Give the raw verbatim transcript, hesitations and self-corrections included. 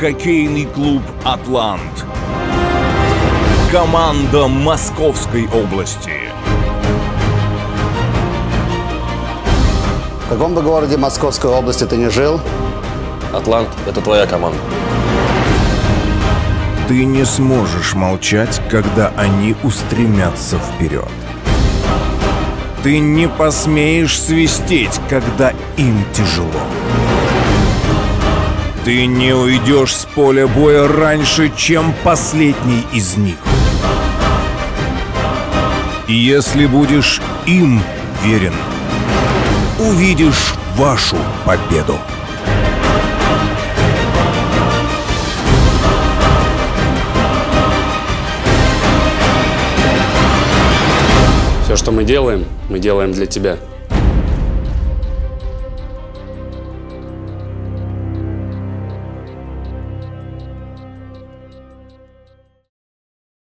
Хоккейный клуб «Атлант». Команда Московской области. В каком бы городе Московской области ты не жил? «Атлант» — это твоя команда. Ты не сможешь молчать, когда они устремятся вперед. Ты не посмеешь свистеть, когда им тяжело. Ты не уйдешь с поля боя раньше, чем последний из них. И если будешь им верен, увидишь вашу победу. Все, что мы делаем, мы делаем для тебя.